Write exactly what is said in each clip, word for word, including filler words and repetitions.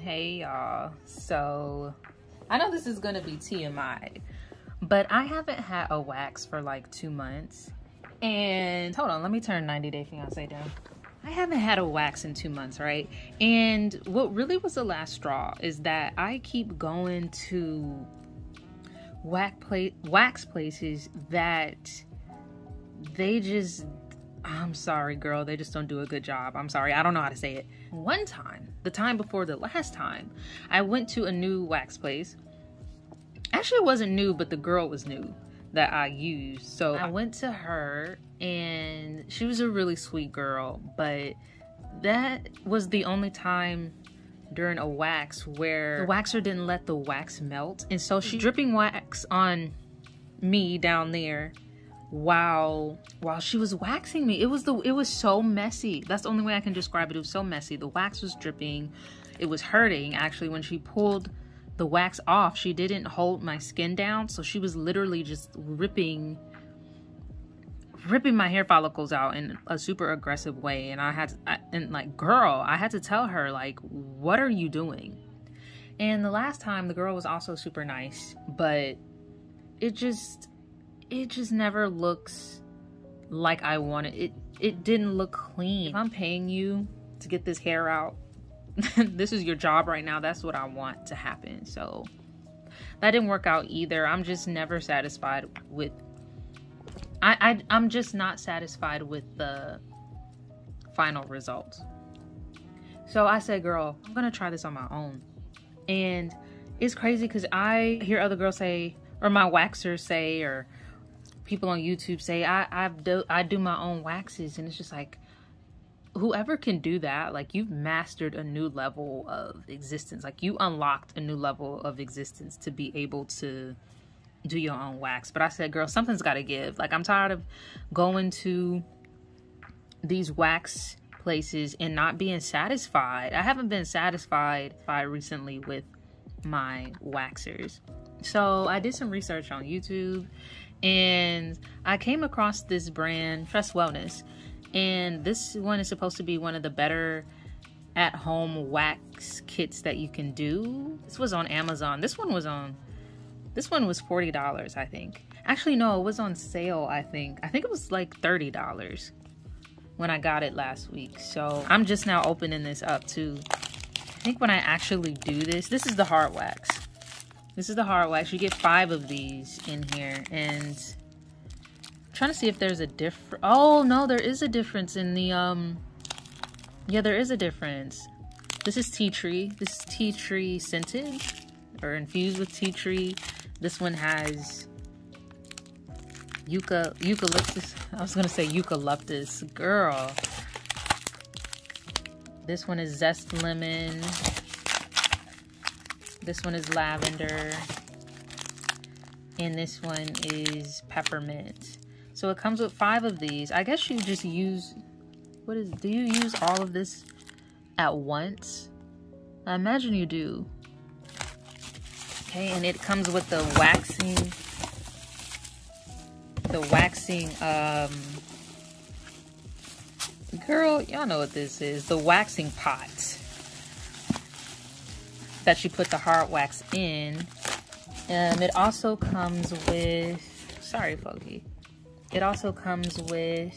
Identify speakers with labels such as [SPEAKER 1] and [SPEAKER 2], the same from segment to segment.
[SPEAKER 1] Hey y'all, so I know this is gonna be T M I, but I haven't had a wax for like two months. And hold on, let me turn ninety Day Fiance down. I haven't had a wax in two months, right? And what really was the last straw is that I keep going to wax, pla wax places that they just, I'm sorry girl, they just don't do a good job. I'm sorry, I don't know how to say it. One time, the time before the last time, I went to a new wax place. Actually, it wasn't new, but the girl was new that I used. So I went to her and she was a really sweet girl, but that was the only time during a wax where the waxer didn't let the wax melt. And so she's dripping wax on me down there while while she was waxing me. It was the it was so messy. That's the only way I can describe it. It was so messy. The wax was dripping. It was hurting. Actually, when she pulled the wax off, she didn't hold my skin down, so she was literally just ripping ripping my hair follicles out in a super aggressive way. And I had to, I, and like girl, I had to tell her, like, what are you doing? And the last time, the girl was also super nice, but it just it just never looks like I want it. It it didn't look clean. If I'm paying you to get this hair out, this is your job right now. That's what I want to happen. So that didn't work out either. I'm just never satisfied with I, I I'm just not satisfied with the final results. So I said, girl, I'm gonna try this on my own. And it's crazy because I hear other girls say, or my waxers say, or people on YouTube say, I I do I do my own waxes, and it's just like, whoever can do that, like, you've mastered a new level of existence. Like, you unlocked a new level of existence to be able to do your own wax. But I said, girl, something's got to give. Like, I'm tired of going to these wax places and not being satisfied. I haven't been satisfied by recently with my waxers. So I did some research on YouTube and I came across this brand, Trust Wellness. And this one is supposed to be one of the better at-home wax kits that you can do. This was on Amazon. This one was on, this one was forty dollars, I think. Actually, no, it was on sale, I think. I think it was like thirty dollars when I got it last week. So I'm just now opening this up too. I think when I actually do this, this is the hard wax. This is the hard wax. You get five of these in here, and trying to see if there's a different, oh no, there is a difference in the um yeah, there is a difference. This is tea tree. This is tea tree scented or infused with tea tree. This one has euca eucalyptus. I was gonna say eucalyptus, girl. This one is zest lemon. This one is lavender, and this one is peppermint. So it comes with five of these. I guess you just use, what is, do you use all of this at once? I imagine you do. Okay, and it comes with the waxing, the waxing, um, girl, y'all know what this is. The waxing pot that you put the hard wax in. Um, it also comes with, sorry, Foggy. It also comes with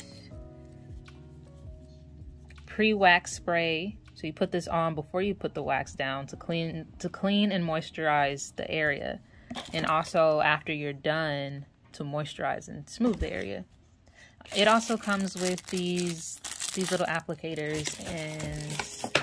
[SPEAKER 1] pre-wax spray. So you put this on before you put the wax down to clean to clean and moisturize the area. And also after you're done to moisturize and smooth the area. It also comes with these these little applicators, and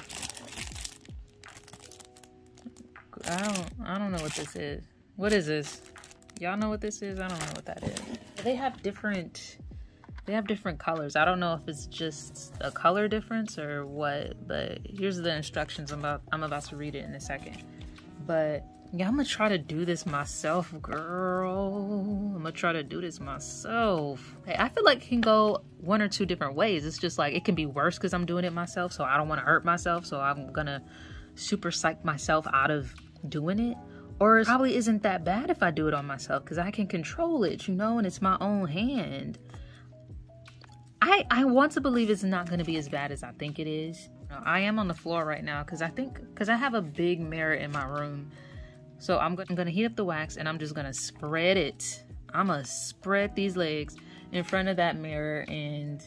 [SPEAKER 1] I don't I don't know what this is. What is this? Y'all know what this is? I don't know what that is. They have different, they have different colors. I don't know if it's just a color difference or what, but here's the instructions. I'm about, I'm about to read it in a second. But yeah, I'm gonna try to do this myself, girl. I'm gonna try to do this myself. Hey, I feel like it can go one or two different ways. It's just like, it can be worse because I'm doing it myself, so I don't wanna hurt myself, so I'm gonna super psych myself out of doing it. Or it probably isn't that bad if I do it on myself because I can control it, you know, and it's my own hand. I, I want to believe it's not going to be as bad as I think it is. I am on the floor right now because I think, because I have a big mirror in my room. So I'm, go I'm gonna heat up the wax and I'm just gonna spread it. I'm gonna spread these legs in front of that mirror and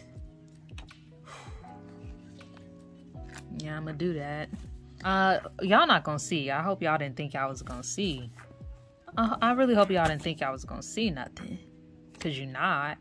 [SPEAKER 1] yeah, I'm gonna do that. Uh, y'all not gonna see. I hope y'all didn't think y'all was gonna see. Uh, I really hope y'all didn't think y'all was gonna see nothing, cause you're not.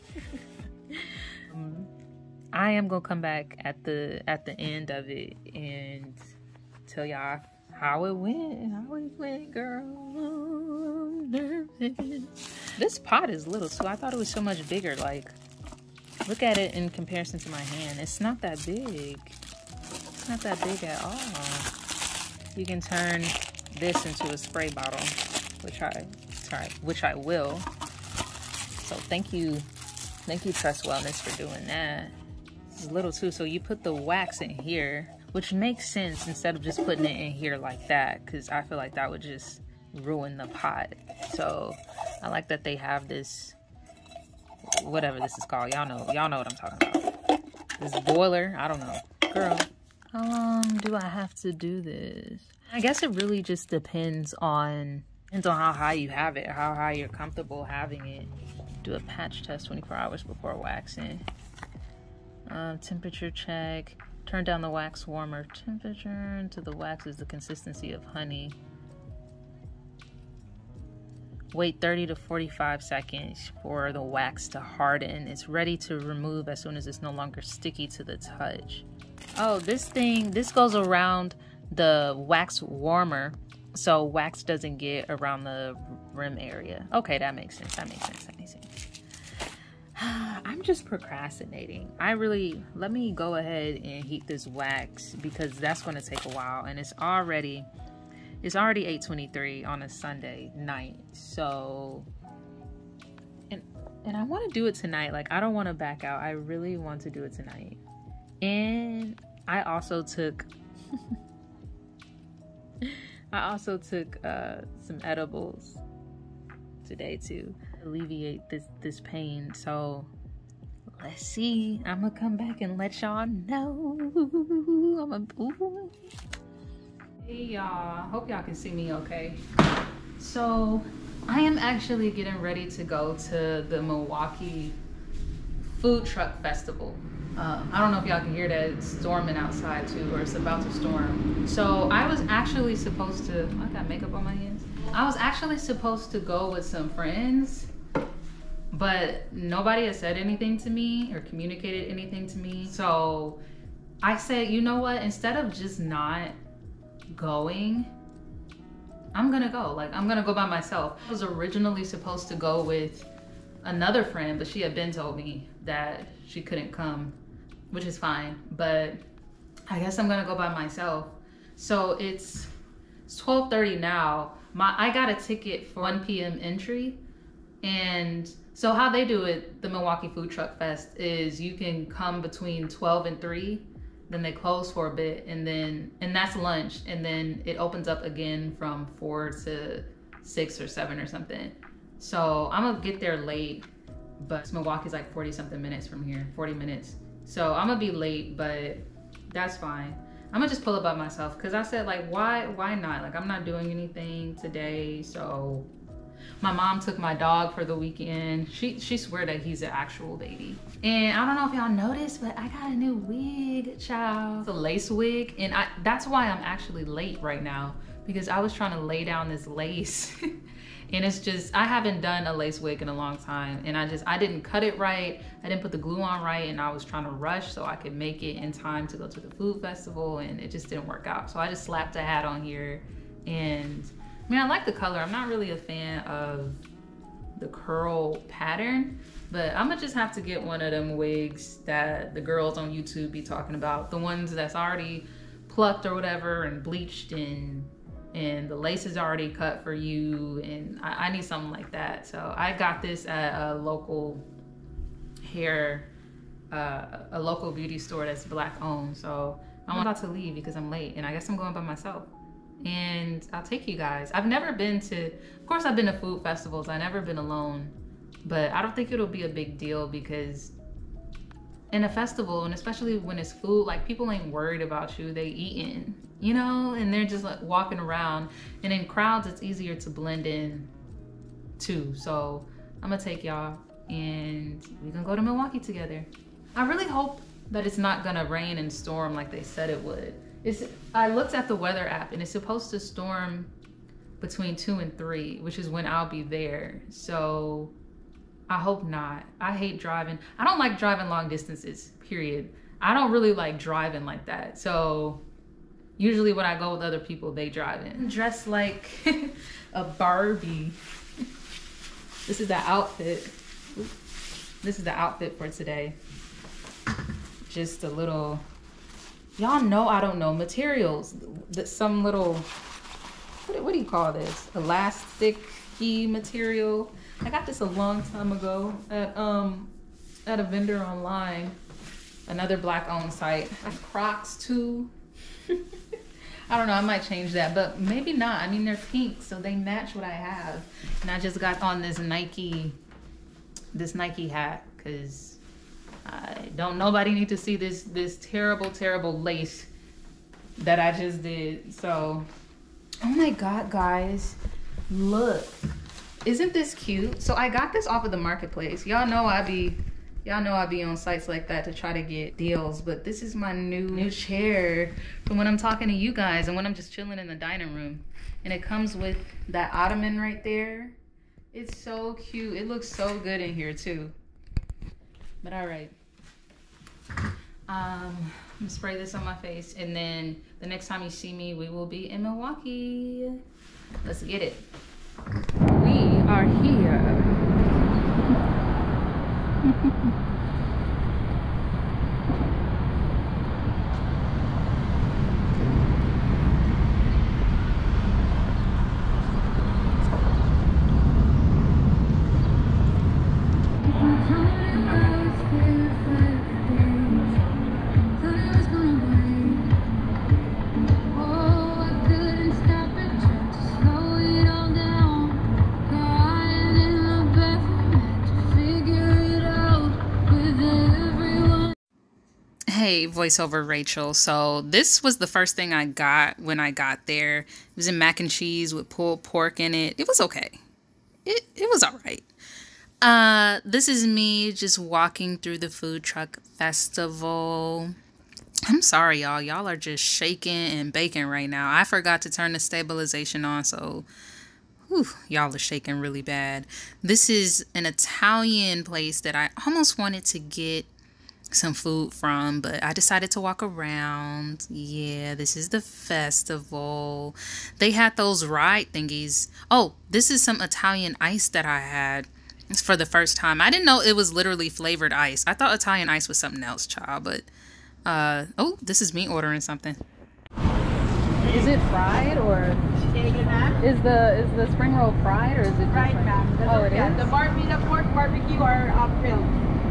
[SPEAKER 1] um, I am gonna come back at the at the end of it and tell y'all how it went. How it went, girl. This pot is little too. I thought it was so much bigger. Like, look at it in comparison to my hand. It's not that big. It's not that big at all. You can turn this into a spray bottle, which I try, which I will. So thank you, thank you Trust Wellness for doing that. This is little too, so you put the wax in here, which makes sense instead of just putting it in here like that, because I feel like that would just ruin the pot. So I like that they have this, whatever this is called. Y'all know, y'all know what I'm talking about. This boiler, I don't know, girl. How long do I have to do this? I guess it really just depends on depends on how high you have it, how high you're comfortable having it. Do a patch test twenty-four hours before waxing. Um, temperature check. Turn down the wax warmer temperature until the wax is the consistency of honey. Wait thirty to forty-five seconds for the wax to harden. It's ready to remove as soon as it's no longer sticky to the touch. Oh, this thing, this goes around the wax warmer so wax doesn't get around the rim area. Okay, that makes sense. That makes sense. That makes sense. I'm just procrastinating. I really, let me go ahead and heat this wax because that's going to take a while, and it's already it's already eight twenty-three on a Sunday night. So and and I want to do it tonight. Like, I don't want to back out. I really want to do it tonight. And I also took I also took uh, some edibles today to alleviate this this pain. So let's see. I'm gonna come back and let y'all know. I'm a ooh. Hey y'all, hope y'all can see me okay. So I am actually getting ready to go to the Milwaukee Food Truck Festival. Um, I don't know if y'all can hear that, it's storming outside too, or it's about to storm. So I was actually supposed to, I got makeup on my hands. I was actually supposed to go with some friends, but nobody has said anything to me or communicated anything to me. So I said, you know what, instead of just not going, I'm gonna go. Like, I'm gonna go by myself. I was originally supposed to go with another friend, but she had been told me that she couldn't come, which is fine, but I guess I'm gonna go by myself. So it's twelve thirty now. My I got a ticket for one P M entry, and so how they do it, the Milwaukee Food Truck Fest, is you can come between twelve and three, then they close for a bit, and then and that's lunch, and then it opens up again from four to six or seven or something. So I'm gonna get there late, but Milwaukee's like forty something minutes from here, forty minutes. So I'm gonna be late, but that's fine. I'm gonna just pull it by myself because I said, like, why why not? Like, I'm not doing anything today. So my mom took my dog for the weekend. She she swear that he's an actual baby. And I don't know if y'all noticed, but I got a new wig, child. It's a lace wig, and I that's why I'm actually late right now, because I was trying to lay down this lace. And it's just, I haven't done a lace wig in a long time, and I just, I didn't cut it right, I didn't put the glue on right, and I was trying to rush so I could make it in time to go to the food festival, and it just didn't work out. So I just slapped a hat on here, and I mean, I like the color. I'm not really a fan of the curl pattern, but I'm gonna just have to get one of them wigs that the girls on YouTube be talking about, the ones that's already plucked or whatever and bleached, and and the lace is already cut for you, and I, I need something like that. So I got this at a local hair, uh, a local beauty store that's black owned. So I'm about to leave because I'm late, and I guess I'm going by myself. And I'll take you guys. I've never been to, of course I've been to food festivals, I've never been alone, but I don't think it'll be a big deal because in a festival, and especially when it's food, like people ain't worried about you, they eating, you know, and they're just like walking around. And in crowds, it's easier to blend in too. So I'm gonna take y'all and we can go to Milwaukee together. I really hope that it's not gonna rain and storm like they said it would. It's, I looked at the weather app and it's supposed to storm between two and three, which is when I'll be there. So I hope not. I hate driving. I don't like driving long distances, period. I don't really like driving like that. So usually when I go with other people, they drive in. I'm dressed like a Barbie. This is the outfit. This is the outfit for today. Just a little, y'all know I don't know materials. That some little, what, what do you call this? Elastic-y material. I got this a long time ago at um at a vendor online, another black owned site. Like Crocs too. I don't know, I might change that, but maybe not. I mean, they're pink, so they match what I have. And I just got on this Nike, this Nike hat, cause I don't nobody need to see this this terrible, terrible lace that I just did. So, oh my God, guys, look. Isn't this cute? So I got this off of the marketplace. Y'all know I be, y'all know I be on sites like that to try to get deals, but this is my new new chair from when I'm talking to you guys and when I'm just chilling in the dining room. And it comes with that ottoman right there. It's so cute. It looks so good in here too. But all right. Um, I'm gonna spray this on my face, and then the next time you see me, we will be in Milwaukee. Let's get it. We are here. Hey, voiceover Rachel. So this was the first thing I got when I got there. It was in mac and cheese with pulled pork in it. It was okay. It it was all right. Uh, this is me just walking through the food truck festival. I'm sorry, y'all. Y'all are just shaking and baking right now. I forgot to turn the stabilization on, so whew, y'all are shaking really bad. This is an Italian place that I almost wanted to get some food from, but I decided to walk around. Yeah, this is the festival. They had those ride thingies. Oh, this is some Italian ice that I had for the first time. I didn't know it was literally flavored ice. I thought Italian ice was something else, child, but uh oh, this is me ordering something. Is it fried, or is the is the spring roll fried, or is it
[SPEAKER 2] fried, ma'am?
[SPEAKER 1] Oh, it
[SPEAKER 2] yeah,
[SPEAKER 1] is?
[SPEAKER 2] The barbie, the pork barbecue or um, grilled.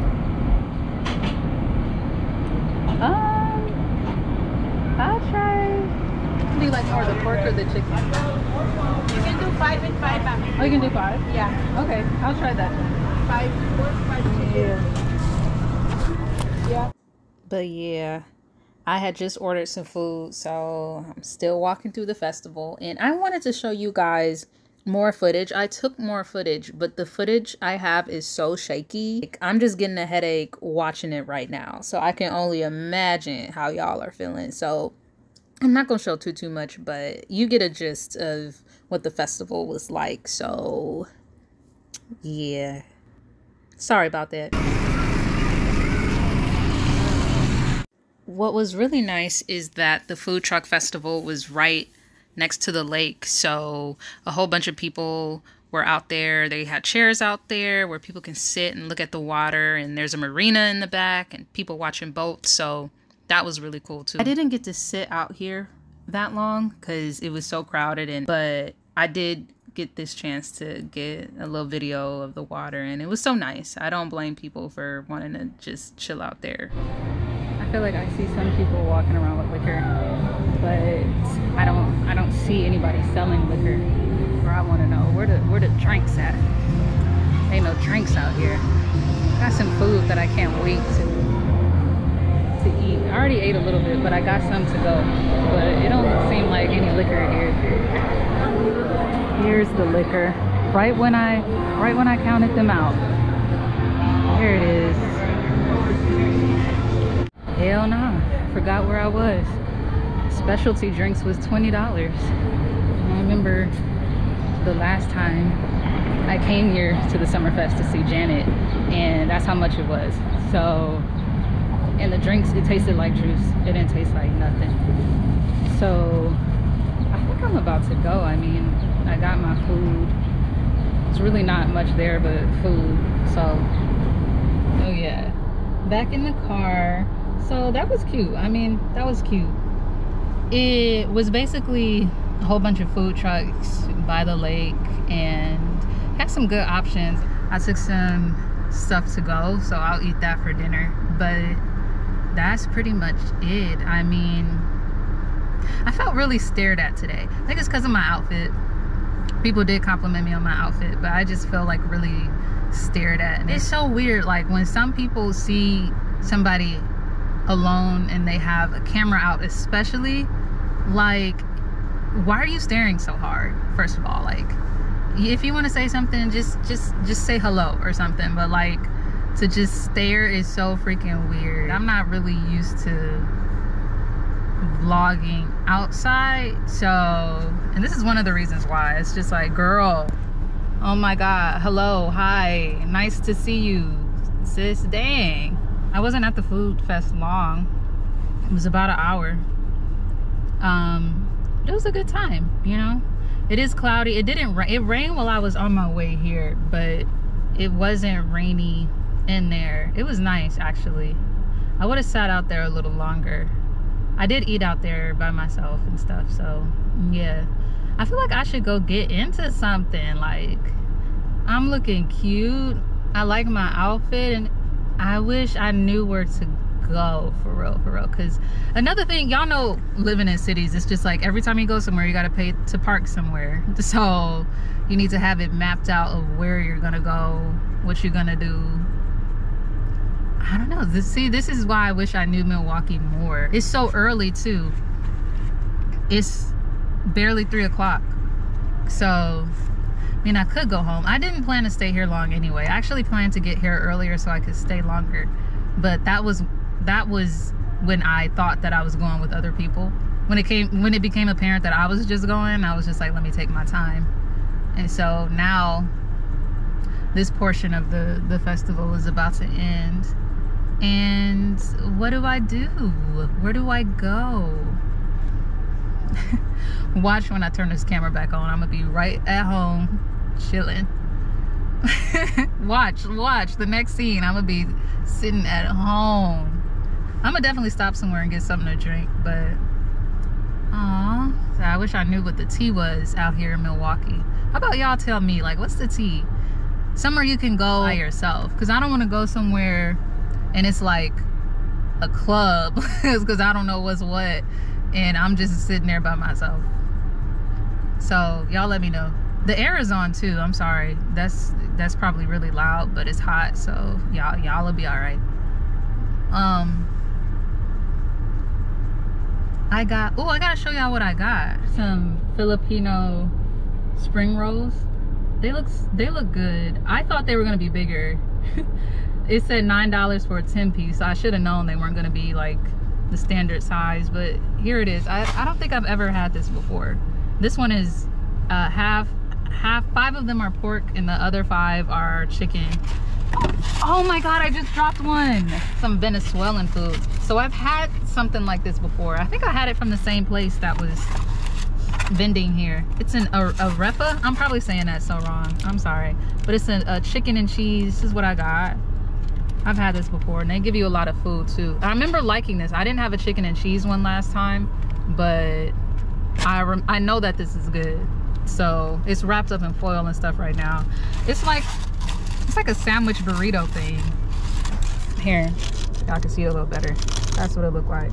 [SPEAKER 1] Um, I'll try. Do you like more the pork or the chicken?
[SPEAKER 2] You can do five and five, ma'am.
[SPEAKER 1] Oh, you can do five?
[SPEAKER 2] Yeah.
[SPEAKER 1] Okay, I'll try that.
[SPEAKER 2] Five pork, five chicken. Yeah. Yeah.
[SPEAKER 1] But yeah, I had just ordered some food, so I'm still walking through the festival, and I wanted to show you guys more footage. I took more footage, but the footage I have is so shaky. Like, I'm just getting a headache watching it right now, so I can only imagine how y'all are feeling. So I'm not gonna show too too much, but you get a gist of what the festival was like. So yeah, sorry about that. What was really nice is that the food truck festival was right next to the lake, so a whole bunch of people were out there. They had chairs out there where people can sit and look at the water, and there's a marina in the back and people watching boats, so that was really cool too. I didn't get to sit out here that long because it was so crowded, and but I did get this chance to get a little video of the water, and it was so nice. I don't blame people for wanting to just chill out there. I feel like I see some people walking around with liquor, but I don't I don't see anybody selling liquor. Or I want to know where the where the drinks at. Ain't no drinks out here. Got some food that I can't wait to to eat. I already ate a little bit, but I got some to go. But it don't seem like any liquor here. Here's the liquor. Right when I, right when I counted them out. Here it is. Hell nah. Forgot where I was. Specialty drinks was twenty dollars. I remember the last time I came here to the Summerfest to see Janet, and that's how much it was. So, and the drinks, it tasted like juice. It didn't taste like nothing. So, I think I'm about to go. I mean, I got my food. It's really not much there but food. So, oh yeah. Back in the car. So that was cute. I mean, that was cute. It was basically a whole bunch of food trucks by the lake and had some good options. I took some stuff to go, so I'll eat that for dinner. But that's pretty much it. I mean, I felt really stared at today. I think it's because of my outfit. People did compliment me on my outfit, but I just feel like really stared at. And it's so weird, like when some people see somebody alone and they have a camera out, especially, like, why are you staring so hard? First of all, like, if you want to say something, just just just say hello or something. But like, to just stare is so freaking weird. I'm not really used to vlogging outside, so, and this is one of the reasons why. It's just like, girl, oh my god, hello, hi, nice to see you, sis. Dang, I wasn't at the food fest long. It was about an hour. Um it was a good time, you know. It is cloudy. It didn't rain. It rained while I was on my way here, but it wasn't rainy in there. It was nice, actually. I would have sat out there a little longer. I did eat out there by myself and stuff, so yeah. I feel like I should go get into something. Like, I'm looking cute. I like my outfit, and I wish I knew where to go, for real, for real. Because another thing, y'all know, living in cities, it's just like every time you go somewhere, you got to pay to park somewhere. So you need to have it mapped out of where you're gonna go, what you're gonna do. I don't know. This, see, this is why I wish I knew Milwaukee more. It's so early too. It's barely three o'clock. So, I mean, I could go home. I didn't plan to stay here long anyway. I actually planned to get here earlier so I could stay longer. But that was that was when I thought that I was going with other people. When it came, when it became apparent that I was just going, I was just like, let me take my time. And so now, this portion of the the festival is about to end. And what do I do? Where do I go? Watch when I turn this camera back on. I'm gonna be right at home, chilling. watch, watch the next scene. I'm gonna be sitting at home. I'm gonna definitely stop somewhere and get something to drink. But, aw, so I wish I knew what the tea was out here in Milwaukee. How about y'all tell me, like, what's the tea? Somewhere you can go by yourself, because I don't want to go somewhere and it's like a club because I don't know what's what and I'm just sitting there by myself. So y'all let me know. The air is on too. I'm sorry, that's that's probably really loud, but it's hot, so y'all y'all will be all right. um I got, oh, I gotta show y'all what I got. Some Filipino spring rolls. They look they look good. I thought they were gonna be bigger. It said nine dollars for a ten piece, so I should have known they weren't gonna be like the standard size, but here it is. I, I don't think I've ever had this before. This one is uh, half, half, five of them are pork and the other five are chicken. Oh my God, I just dropped one. Some Venezuelan food. So I've had something like this before. I think I had it from the same place that was vending here. It's an a, arepa. I'm probably saying that so wrong. I'm sorry. But it's a, a chicken and cheese. This is what I got. I've had this before, and they give you a lot of food too. I remember liking this. I didn't have a chicken and cheese one last time, but I rem I know that this is good. So it's wrapped up in foil and stuff right now. It's like it's like a sandwich burrito thing. Here, y'all can see it a little better. That's what it looked like.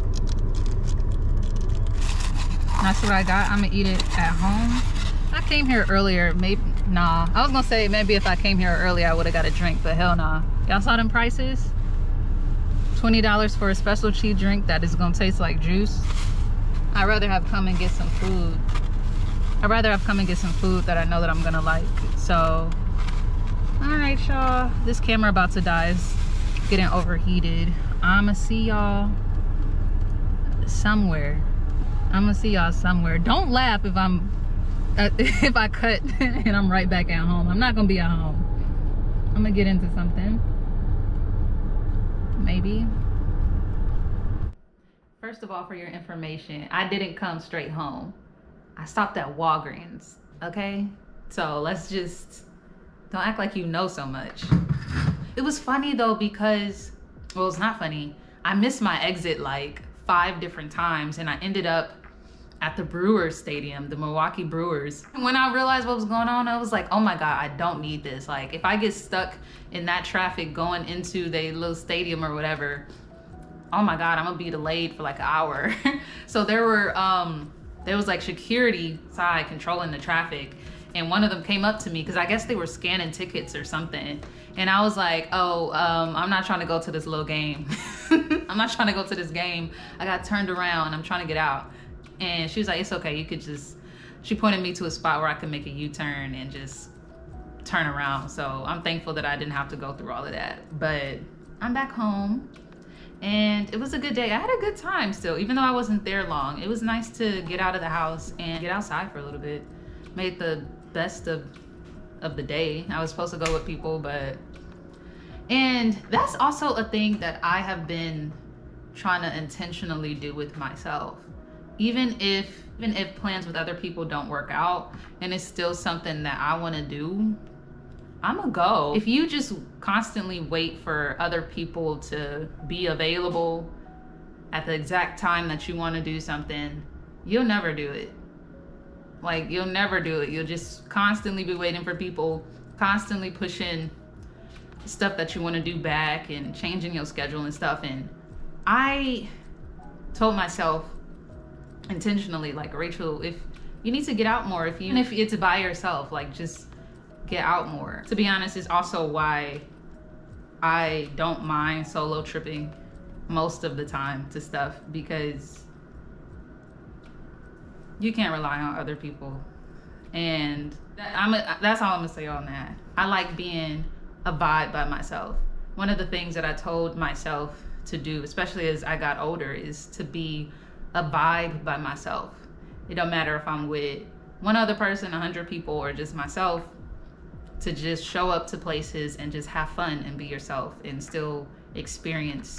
[SPEAKER 1] That's what I got. I'm gonna eat it at home. I came here earlier, maybe, nah. I was gonna say maybe if I came here earlier I would have got a drink, but hell nah. Y'all saw them prices? twenty dollars for a specialty drink that is gonna taste like juice. I'd rather have come and get some food. I'd rather have come and get some food that I know that I'm gonna like. So, all right, y'all. This camera about to die. It's getting overheated. I'ma see y'all somewhere. I'ma see y'all somewhere. Don't laugh if I'm uh, if I cut and I'm right back at home. I'm not gonna be at home. I'm gonna get into something. Maybe. First of all, for your information, I didn't come straight home. I stopped at Walgreens, okay? So let's just, don't act like you know so much. It was funny though because, well, it's not funny. I missed my exit like five different times and I ended up at the Brewers Stadium, the Milwaukee Brewers. And when I realized what was going on, I was like, oh my God, I don't need this. Like if I get stuck in that traffic going into the little stadium or whatever, oh my God, I'm gonna be delayed for like an hour. So there were, um, there was like security side controlling the traffic. And one of them came up to me because I guess they were scanning tickets or something. And I was like, oh, um, I'm not trying to go to this little game. I'm not trying to go to this game. I got turned around, I'm trying to get out. And she was like, it's okay, you could just, she pointed me to a spot where I could make a U-turn and just turn around. So I'm thankful that I didn't have to go through all of that. But I'm back home and it was a good day. I had a good time still, even though I wasn't there long. It was nice to get out of the house and get outside for a little bit. Made the best of, of the day. I was supposed to go with people, but, and that's also a thing that I have been trying to intentionally do with myself. Even if, even if plans with other people don't work out and it's still something that I want to do, I'ma go. If you just constantly wait for other people to be available at the exact time that you want to do something, you'll never do it. Like you'll never do it. You'll just constantly be waiting for people, constantly pushing stuff that you want to do back and changing your schedule and stuff. And I told myself intentionally, like, Rachel, if you need to get out more, if you, and if it's by yourself, like just get out more. To be honest, it's also why I don't mind solo tripping most of the time to stuff, because you can't rely on other people. And that, I'm a, that's all I'm gonna say on that. I like being a vibe by myself. One of the things that I told myself to do, especially as I got older, is to be a vibe by myself. It don't matter if I'm with one other person, a hundred people, or just myself, to just show up to places and just have fun and be yourself and still experience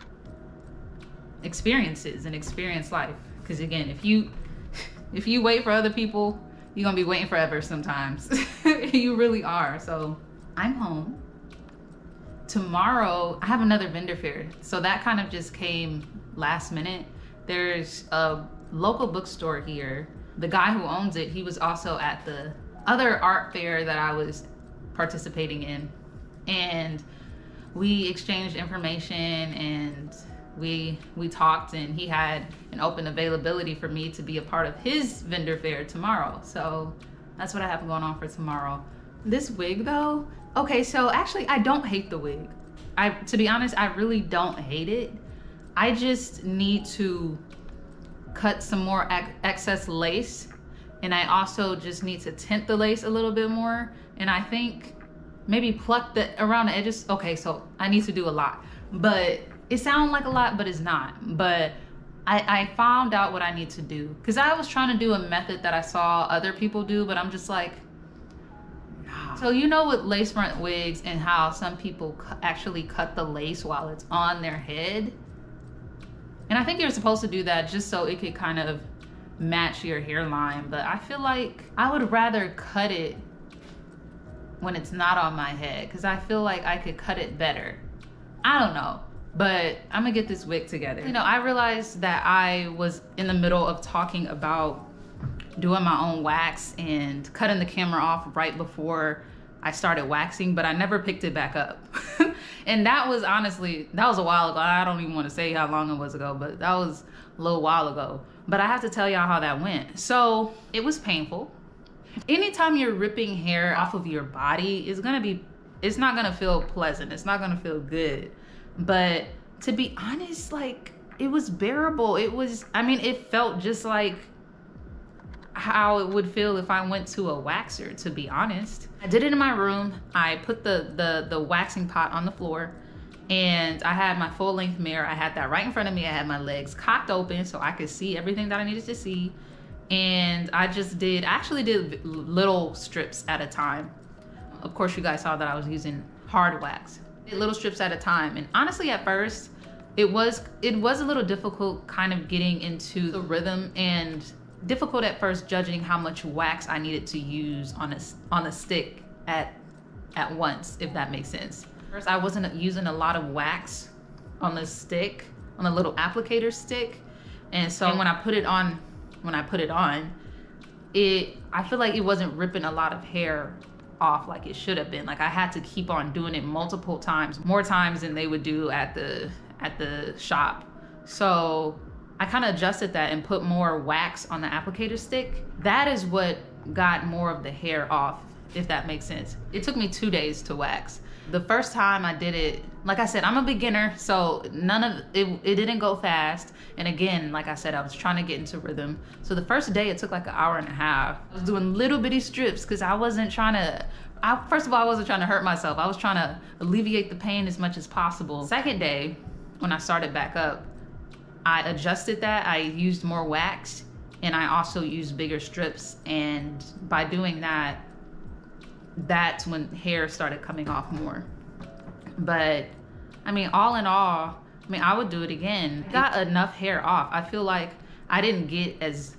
[SPEAKER 1] experiences and experience life. Because again, if you if you wait for other people, you're gonna be waiting forever sometimes. You really are. So I'm home. Tomorrow I have another vendor fair, so that kind of just came last minute. There's a local bookstore here. The guy who owns it, he was also at the other art fair that I was participating in, and we exchanged information and we we talked, and he had an open availability for me to be a part of his vendor fair tomorrow. So that's what I have going on for tomorrow. This wig though, okay, so actually I don't hate the wig. I, to be honest, I really don't hate it. I just need to cut some more ex excess lace, and I also just need to tint the lace a little bit more, and I think maybe pluck the around the edges. Okay, so I need to do a lot, but it sounds like a lot, but it's not. But I, I found out what I need to do, because I was trying to do a method that I saw other people do, but I'm just like, nah. So you know, with lace front wigs and how some people cu actually cut the lace while it's on their head. And I think you're supposed to do that just so it could kind of match your hairline. But I feel like I would rather cut it when it's not on my head, because I feel like I could cut it better. I don't know, but I'm gonna get this wig together. You know, I realized that I was in the middle of talking about doing my own wax and cutting the camera off right before I started waxing, but I never picked it back up. And that was honestly, that was a while ago. I don't even want to say how long it was ago, but that was a little while ago. But I have to tell y'all how that went. So it was painful. Anytime you're ripping hair off of your body, it's gonna be, it's not gonna feel pleasant. It's not gonna feel good. But to be honest, like, it was bearable. It was, I mean, it felt just like how it would feel if I went to a waxer, to be honest. I did it in my room. I put the, the, the waxing pot on the floor, and I had my full length mirror. I had that right in front of me. I had my legs cocked open so I could see everything that I needed to see. And I just did, I actually did little strips at a time. Of course, you guys saw that I was using hard wax. Did little strips at a time. And honestly, at first, it was, it was a little difficult kind of getting into the rhythm, and difficult at first judging how much wax I needed to use on a, on a stick at, at once, if that makes sense. First, I wasn't using a lot of wax on the stick, on a little applicator stick. And so when I put it on, when I put it on, it, I feel like it wasn't ripping a lot of hair off like it should have been. Like, I had to keep on doing it multiple times, more times than they would do at the, at the shop. So I kind of adjusted that and put more wax on the applicator stick. That is what got more of the hair off, if that makes sense. It took me two days to wax. The first time I did it, like I said, I'm a beginner, so none of it, it didn't go fast. And again, like I said, I was trying to get into rhythm. So the first day, it took like an hour and a half. I was doing little bitty strips because I wasn't trying to, I, first of all, I wasn't trying to hurt myself. I was trying to alleviate the pain as much as possible. Second day, when I started back up, I adjusted that. I used more wax, and I also used bigger strips. And by doing that, that's when hair started coming off more. But I mean, all in all, I mean, I would do it again. I got enough hair off. I feel like I didn't get as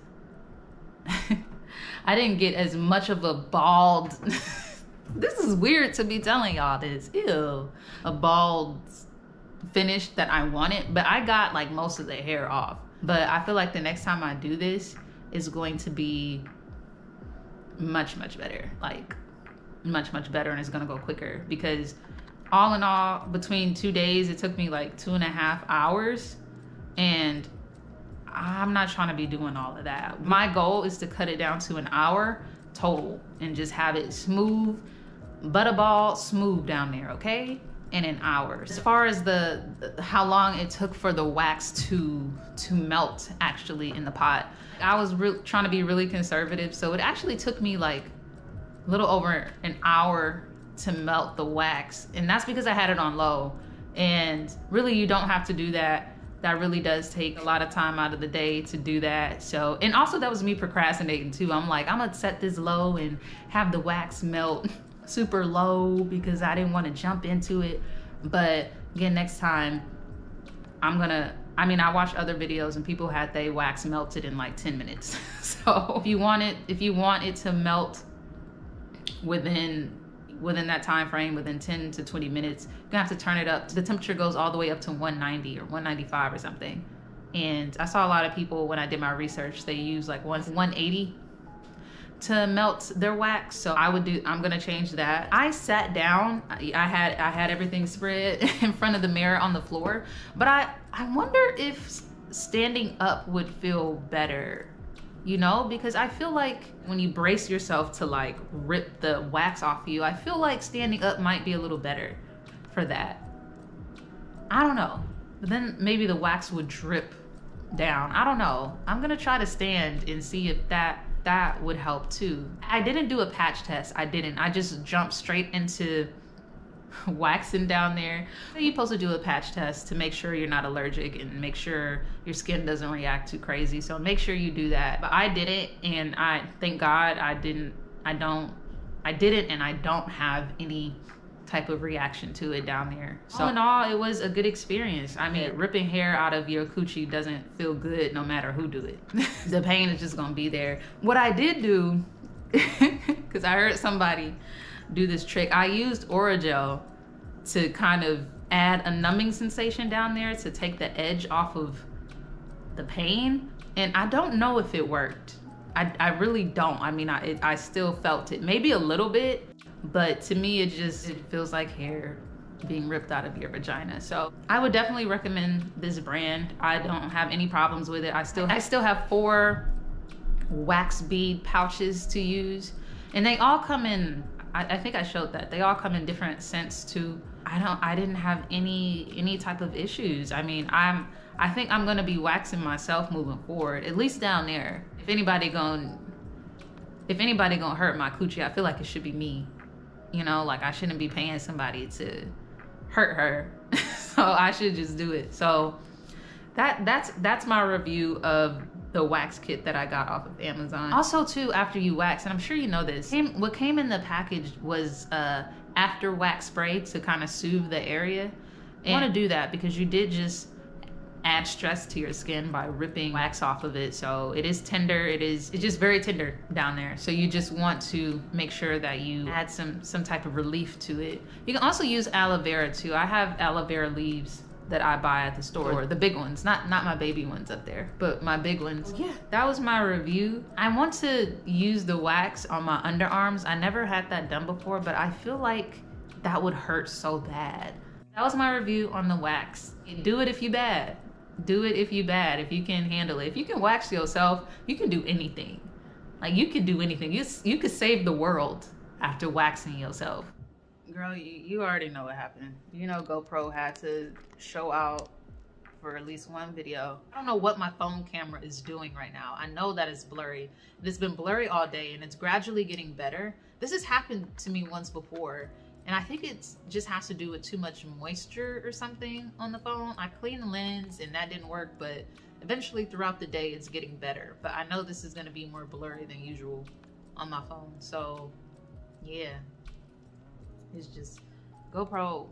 [SPEAKER 1] I didn't get as much of a bald this is weird to be telling y'all this, ew, a bald finish that I wanted, but I got like most of the hair off. But I feel like the next time I do this is going to be much, much better. Like, much, much better, and it's gonna go quicker, because all in all, between two days, it took me like two and a half hours, and I'm not trying to be doing all of that. My goal is to cut it down to an hour total and just have it smooth, butterball smooth down there, okay? In an hour. As far as the, the how long it took for the wax to to melt actually in the pot, I was trying to be really conservative, so it actually took me like a little over an hour to melt the wax, and that's because I had it on low. And really, you don't have to do that. That really does take a lot of time out of the day to do that. So, and also that was me procrastinating too. I'm like, I'm gonna set this low and have the wax melt super low because I didn't want to jump into it. But again, next time I'm gonna, I mean, I watched other videos and people had they wax melted in like ten minutes. So if you want it, if you want it to melt within within that time frame, within ten to twenty minutes, you're gonna have to turn it up. The temperature goes all the way up to one ninety or one ninety-five or something. And I saw a lot of people, when I did my research, they use like one eighty to melt their wax. So I would do, I'm gonna change that. I sat down, I had I had everything spread in front of the mirror on the floor, but I, I wonder if standing up would feel better, you know? Because I feel like when you brace yourself to like rip the wax off you, I feel like standing up might be a little better for that. I don't know. But then maybe the wax would drip down. I don't know. I'm gonna try to stand and see if that that would help too. I didn't do a patch test. I didn't. I just jumped straight into waxing down there. You're supposed to do a patch test to make sure you're not allergic and make sure your skin doesn't react too crazy. So make sure you do that. But I did it, and I thank God I didn't, I don't, I did it and I don't have any type of reaction to it down there. So all in all, it was a good experience. I mean, ripping hair out of your coochie doesn't feel good no matter who do it. The pain is just gonna be there. What I did do, because I heard somebody do this trick, I used Orajel to kind of add a numbing sensation down there to take the edge off of the pain. And I don't know if it worked. I, I really don't. I mean, I, it, I still felt it, maybe a little bit, but to me, it just, it feels like hair being ripped out of your vagina. So I would definitely recommend this brand. I don't have any problems with it. I still, I still have four wax bead pouches to use, and they all come in I, I think I showed that. They all come in different scents too. I don't, I didn't have any, any type of issues. I mean, I'm, I think I'm gonna be waxing myself moving forward, at least down there. If anybody gonna, if anybody gonna hurt my coochie, I feel like it should be me. You know, like I shouldn't be paying somebody to hurt her. So I should just do it. So that that's that's my review of the wax kit that I got off of Amazon. Also too, after you wax, and I'm sure you know this, came, what came in the package was uh, after wax spray to kind of soothe the area. You want to do that because you did just add stress to your skin by ripping wax off of it. So it is tender, it is it's just very tender down there. So you just want to make sure that you add some some type of relief to it. You can also use aloe vera too. I have aloe vera leaves that I buy at the store, the big ones, not not my baby ones up there, but my big ones. Yeah, that was my review. I want to use the wax on my underarms. I never had that done before, but I feel like that would hurt so bad. That was my review on the wax. Do it if you bad. Do it if you bad, if you can handle it. If you can wax yourself, you can do anything. Like you could do anything. You, you could save the world after waxing yourself. Girl, you, you already know what happened. You know GoPro had to show out for at least one video. I don't know what my phone camera is doing right now. I know that it's blurry. It's been blurry all day and it's gradually getting better. This has happened to me once before. And I think it just has to do with too much moisture or something on the phone. I cleaned the lens and that didn't work, but eventually throughout the day it's getting better. But I know this is gonna be more blurry than usual on my phone. So yeah, it's just GoPro.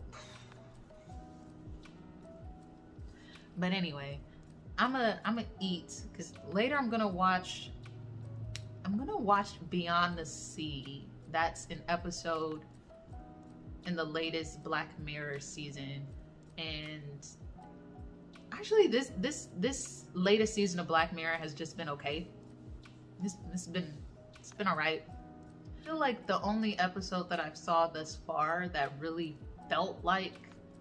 [SPEAKER 1] But anyway, I'm gonna I'm gonna eat because later I'm gonna watch I'm gonna watch Beyond the Sea. That's an episode in the latest Black Mirror season. And actually this this this latest season of Black Mirror has just been okay. This it's been it's been all right. I feel like the only episode that I've saw thus far that really felt like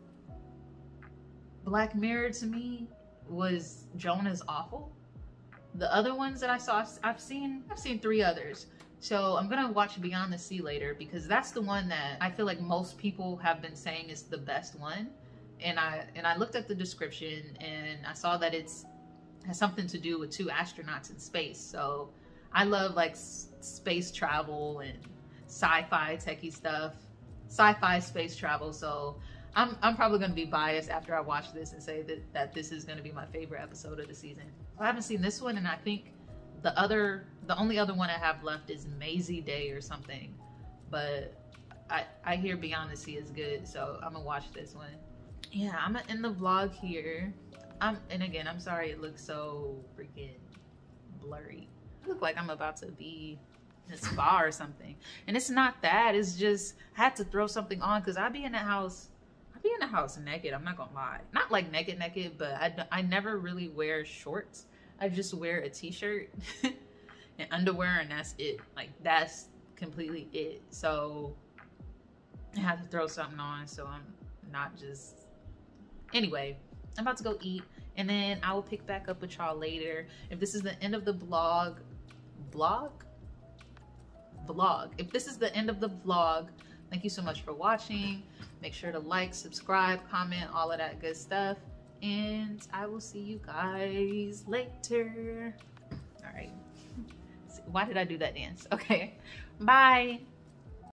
[SPEAKER 1] Black Mirror to me was Jonah's Awful. The other ones that I saw, I've seen I've seen three others. So I'm gonna watch Beyond the Sea later because that's the one that I feel like most people have been saying is the best one. And I and I looked at the description and I saw that it's has something to do with two astronauts in space. So I love like s space travel and sci-fi techie stuff, sci-fi space travel. So I'm I'm probably gonna be biased after I watch this and say that that this is gonna be my favorite episode of the season. I haven't seen this one, and I think the other, the only other one I have left is Maisie Day or something, but I, I hear Beyond the Sea is good, so I'm gonna watch this one. Yeah, I'm gonna end the vlog here. I'm, and again, I'm sorry it looks so freaking blurry. I look like I'm about to be in a spa or something, and it's not that. It's just I had to throw something on because I be in the house. I be in the house naked. I'm not gonna lie, not like naked naked, but I I never really wear shorts. I just wear a t-shirt and underwear and that's it. Like that's completely it. So I had to throw something on so I'm not just, anyway, I'm about to go eat and then I will pick back up with y'all later. If this is the end of the vlog, vlog? Vlog. If this is the end of the vlog, thank you so much for watching. Make sure to like, subscribe, comment, all of that good stuff. And I will see you guys later. All right. Why did I do that dance? Okay. Bye.